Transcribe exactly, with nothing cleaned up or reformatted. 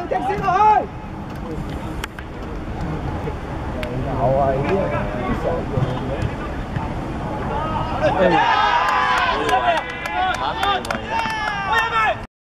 條直線落去。有啊，呢啲傻嘅。